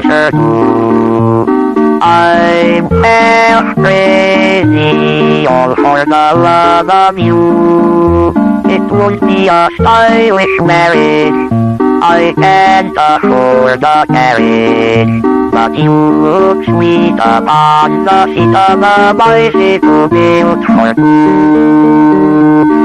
answer to. I'm crazy all for the love of you. It won't be a stylish marriage, I can't afford a carriage, but you look sweet upon the seat of a bicycle built for two.